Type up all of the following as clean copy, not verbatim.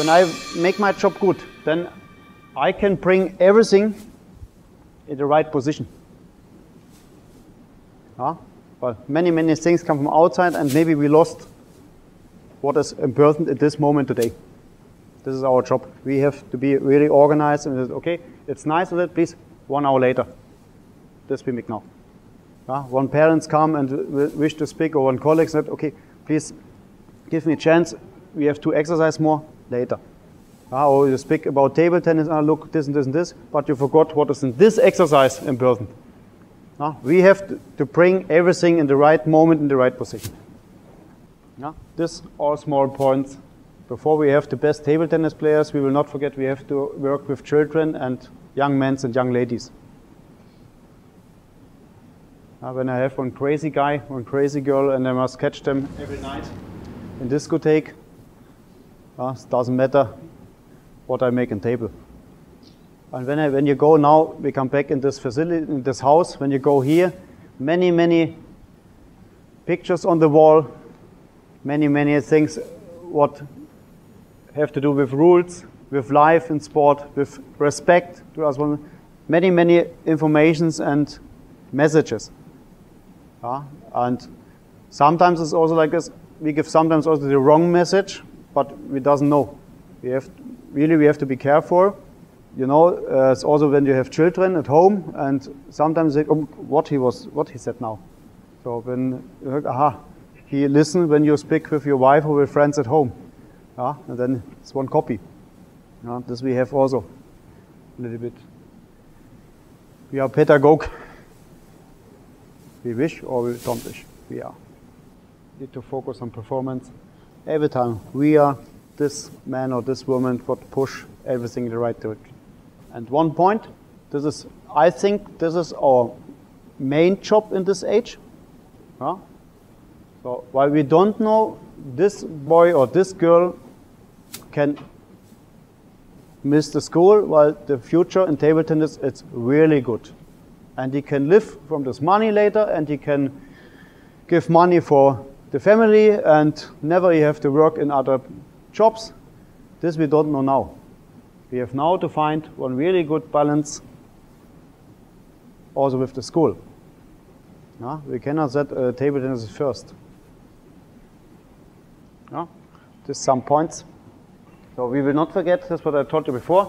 when I make my job good, then I can bring everything in the right position. But many things come from outside, and maybe we lost what is important at this moment today. This is our job. We have to be really organized and okay, it's nice of it, please, 1 hour later. This we make now. One parents come and wish to speak, or one colleague said, okay, please give me a chance. We have to exercise more later. Or you speak about table tennis, look, this and this and this, but you forgot what is in this exercise important. We have to bring everything in the right moment, in the right position. This all small points. Before we have the best table tennis players, we will not forget we have to work with children and young men and young ladies. When I have one crazy guy, one crazy girl, and I must catch them every night in discotheque, it doesn't matter what I make in table. And when you go now, we come back in this facility, in this house, when you go here, many pictures on the wall, many things what have to do with rules, with life in sport, with respect to us, many informations and messages. And sometimes it's also like this, we give sometimes also the wrong message, but we doesn't know. We have to be careful. You know, it's also when you have children at home, and sometimes they, what he said now. So when you heard, he listens when you speak with your wife or with friends at home. And then it's one copy. This we have also a little bit. We are pedagogue. We wish or we don't wish. We are. Need to focus on performance. Every time we are this man or this woman would push everything in the right direction. And one point, I think this is our main job in this age. So while we don't know, this boy or this girl can miss the school, while the future in table tennis, it's really good. And he can live from this money later, and he can give money for the family, and never he have to work in other jobs. This we don't know now. We have now to find one really good balance also with the school. We cannot set table tennis first. Just some points. So we will not forget, that's what I told you before.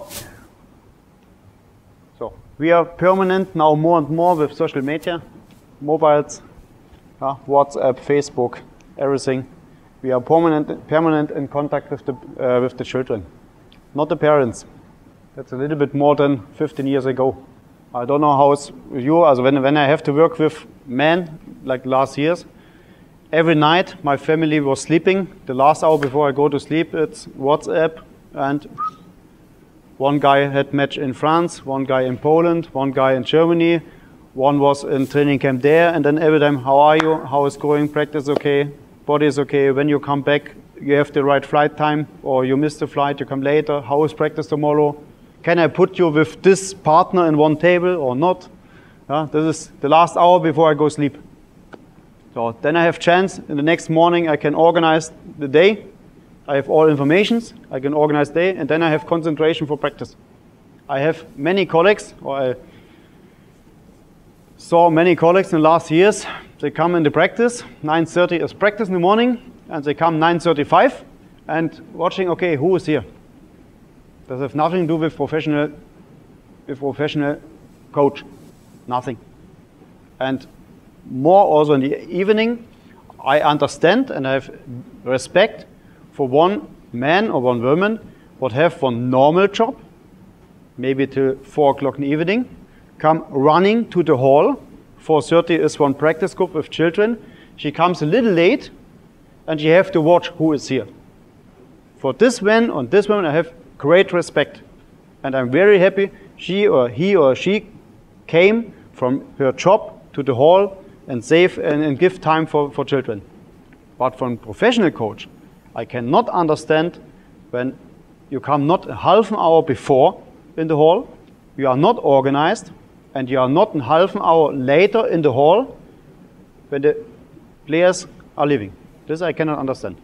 So we are permanent now more and more with social media, mobiles, WhatsApp, Facebook, everything. We are permanent in contact with the children, not the parents. That's a little bit more than 15 years ago. I don't know how it's with you. Also when I have to work with men, like last years, every night my family was sleeping. The last hour before I go to sleep, it's WhatsApp, and one guy had match in France, one guy in Poland, one guy in Germany, one was in training camp there, and then every time, how are you, how is going, practice okay, body is okay, when you come back, you have the right flight time, or you missed the flight, you come later, how is practice tomorrow, can I put you with this partner in one table or not? This is the last hour before I go sleep. So then I have chance, in the next morning I can organize the day, I have all informations, I can organize the day, and then I have concentration for practice. I have many colleagues, or I saw many colleagues in the last years, they come in the practice, 9:30 is practice in the morning, and they come 9:35 and watching, okay, who is here? Does have nothing to do with professional coach, nothing. And more also in the evening, I understand and I have respect for one man or one woman would have one normal job, maybe till 4 o'clock in the evening, come running to the hall. 4:30 is one practice group with children. She comes a little late and she have to watch who is here. For this man and this woman I have great respect, and I'm very happy he or she came from her job to the hall and save and give time for children. But from professional coach, I cannot understand when you come not a half an hour before in the hall, you are not organized, and you are not a half an hour later in the hall when the players are leaving. This I cannot understand.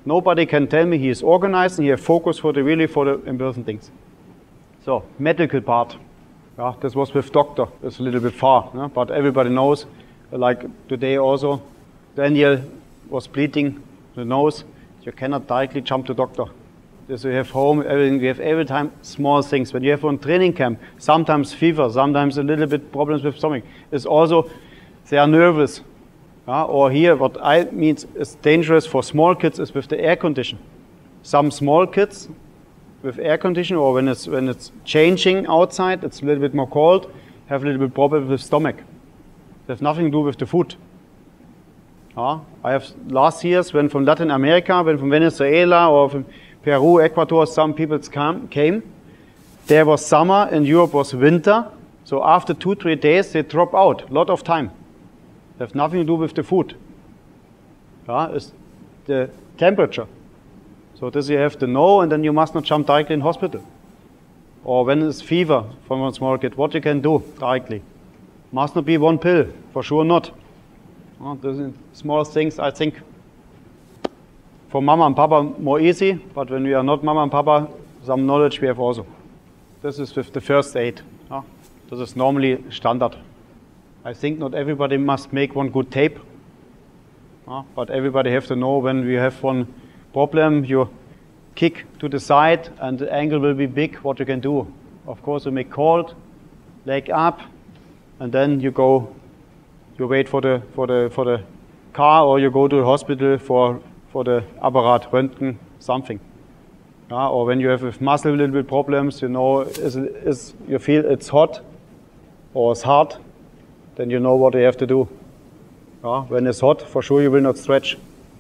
Nobody can tell me he is organized and he has focus for the important things. So, medical part. Yeah, this was with doctor. It's a little bit far, yeah? But everybody knows. Like today also, Daniel was bleeding the nose. You cannot directly jump to doctor. This we have home, everything. We have every time small things. When you have on training camp, sometimes fever, sometimes a little bit problems with stomach. It's also they are nervous. Or here, what I mean is dangerous for small kids is with the air condition. Some small kids with air condition, or when it's changing outside, it's a little bit more cold, have a little bit problem with stomach. They have nothing to do with the food. I have last years when from Latin America, when from Venezuela or from Peru, Ecuador, some people came. There was summer, in Europe was winter. So after 2-3 days, they drop out. A lot of time. They have nothing to do with the food. It's the temperature. So this you have to know, and then you must not jump directly in hospital. Or when it's fever from a small kid, what you can do directly. Must not be one pill, for sure not. Those are small things, I think, for mama and papa more easy, but when we are not mama and papa, some knowledge we have also. This is with the first aid. This is normally standard. I think not everybody must make one good tape, but everybody have to know when we have one problem, you kick to the side and the angle will be big, what you can do. Of course, you make cold, leg up, and then you go, you wait for the car, or you go to the hospital for the apparat, Röntgen, something. Or when you have with muscle a little bit problems, you know, you feel it's hot or it's hard, then you know what you have to do. When it's hot, for sure you will not stretch.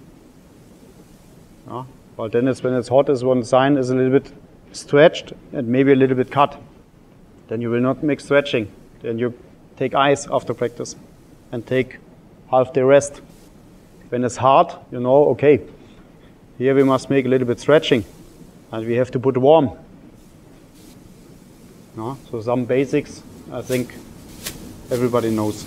But then when it's hot, is one sign is a little bit stretched and maybe a little bit cut. Then you will not make stretching. Then you take ice after practice and take half day rest. When it's hard, you know, okay, here we must make a little bit stretching and we have to put warm. So some basics, I think everybody knows.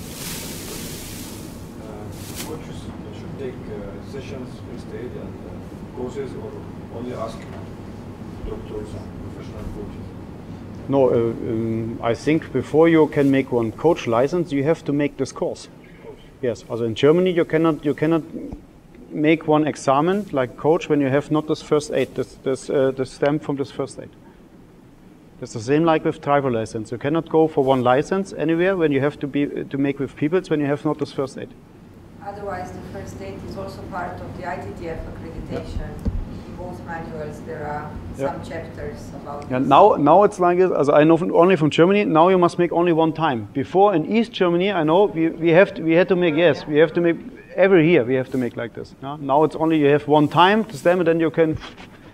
Coaches should take sessions instead and courses, or only ask doctors and professional coaches? No, I think before you can make one coach license, you have to make this course. Yes, also in Germany you cannot make one examen like coach when you have not this first aid, this stamp from this first aid. It's the same like with driver license. You cannot go for one license anywhere when you have to make with peoples when you have not this first aid. Otherwise, the first aid is also part of the ITTF accreditation. In both manuals, there are some chapters about this. Now it's like this. Also I know only from Germany. Now you must make only one time. Before in East Germany, I know we had to make we have to make every year. We have to make like this. Now it's only you have one time to stamp, and then you can.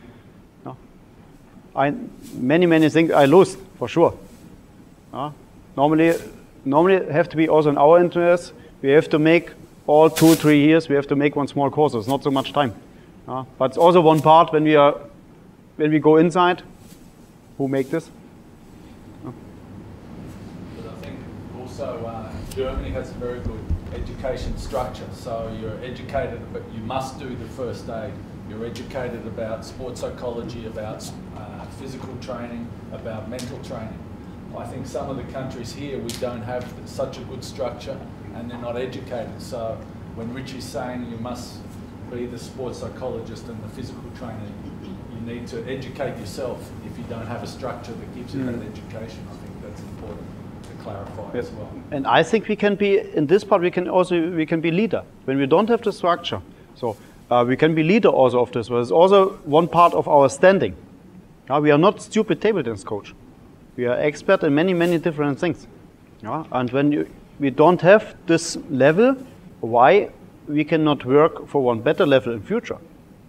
Many things I lose for sure. Normally have to be also in our interest. We have to make all 2-3 years. We have to make one small course. It's not so much time. But it's also one part when we go inside. Who make this? But I think also Germany has a very good education structure. So you're educated, but you must do the first aid. You're educated about sports psychology, about physical training, about mental training. I think some of the countries here, we don't have such a good structure and they're not educated. So when Richie's saying you must be the sports psychologist and the physical trainer, you need to educate yourself if you don't have a structure that gives you that education. I think that's important to clarify as well. And I think we can be, in this part, we can be leader. When we don't have the structure, so we can be leader also of this, but it's also one part of our standing. We are not stupid table tennis coach. We are expert in many different things. And when we don't have this level, why we cannot work for one better level in future?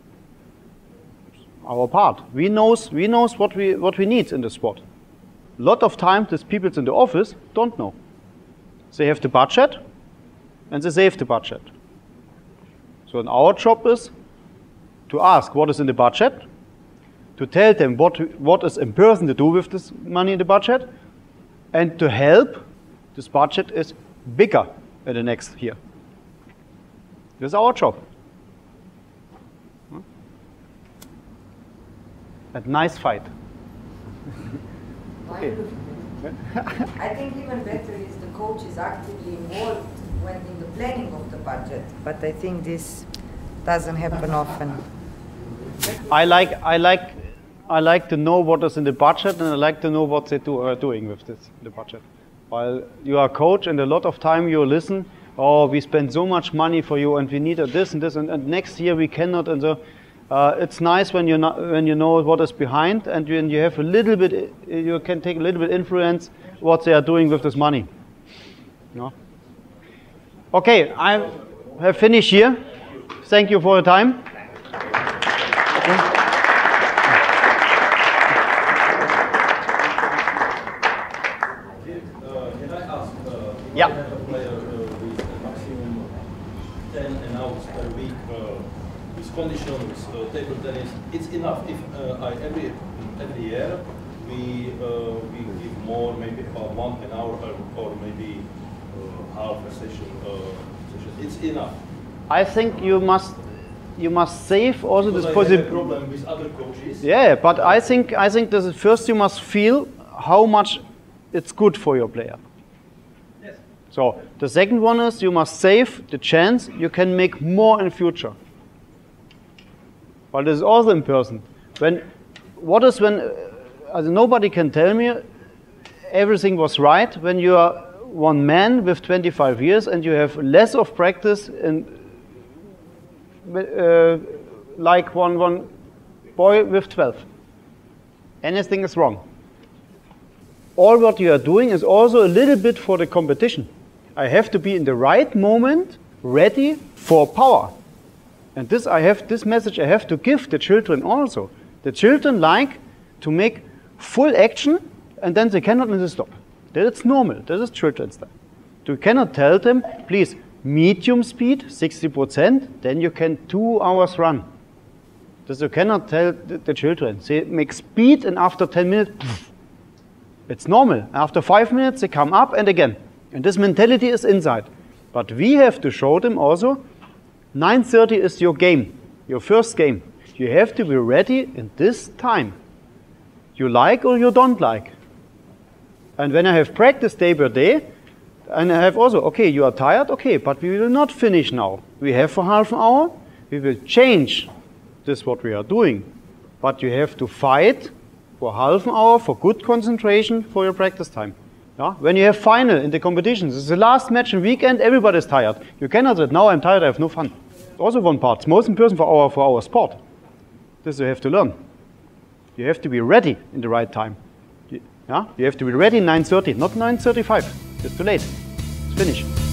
Our part. We knows what we need in the sport. A lot of times, these people in the office don't know. They have the budget, and they save the budget. So our job is to ask what is in the budget, to tell them what is important to do with this money in the budget, and to help this budget is bigger in the next year. This is our job. A nice fight. Okay. I think even better is the coach is actively involved when in the planning of the budget. But I think this doesn't happen often. I like to know what is in the budget, and I like to know what they are doing with this, the budget. While you are a coach, and a lot of time you listen, oh, we spend so much money for you, and we need this and this, and next year we cannot, and so. It's nice when you know what is behind, and when you have a little bit, you can take a little bit influence what they are doing with this money. No? Okay, I have finished here. Thank you for your time. Can I ask? Yeah. Have a player with a maximum 10 announced per week with conditions, table tennis. It's enough if every year we give more, maybe about 1 hour or maybe half a session. It's enough. I think you must save also this possibility. Problem with other coaches. Yeah, but I think this is first you must feel how much it's good for your player. Yes. So the second one is you must save the chance you can make more in future. But this is also important. Nobody can tell me everything was right when you are one man with 25 years and you have less of practice in like one boy with 12. Anything is wrong. All what you are doing is also a little bit for the competition. I have to be in the right moment, ready for power. And this message I have to give the children also. The children like to make full action and then they cannot stop. That's normal. This is children's style. You cannot tell them, please, medium speed, 60%, then you can 2 hours run. This you cannot tell the children. They make speed and after 10 minutes, poof, it's normal. After 5 minutes, they come up and again. And this mentality is inside. But we have to show them also, 9:30 is your game, your first game. You have to be ready in this time. You like or you don't like. And when I have practice day per day, and I have also, okay, you are tired, okay, but we will not finish now. We have for half an hour, we will change this what we are doing. But you have to fight for half an hour for good concentration for your practice time. Yeah? When you have final in the competitions, it's the last match in weekend, everybody is tired. You cannot say, now I'm tired, I have no fun. Also one part, it's most important for our sport. This you have to learn. You have to be ready in the right time. Yeah? You have to be ready 9:30, not 9:35. It's too late. It's finished.